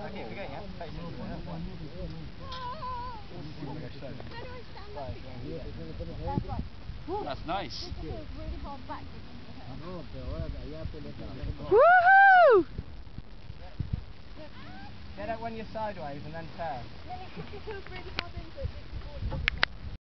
I keep forgetting, yeah? That's nice. Woohoo! Get out when you're sideways and then turn. Then it feels really hard into it.